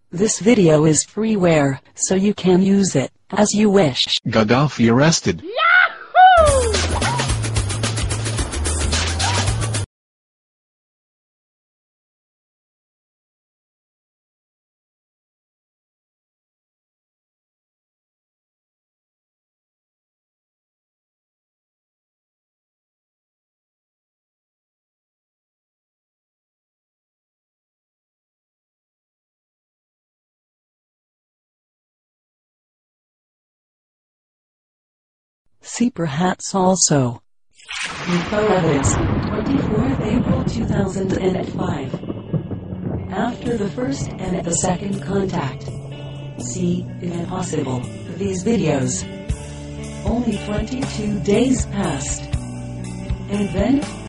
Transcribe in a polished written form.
This video is freeware, so you can use it as you wish. Gaddafi arrested. Yahoo! See perhaps also. Info evidence, 24th April 2005. After the first and the second contact. See, if possible, these videos. Only 22 days passed. And then,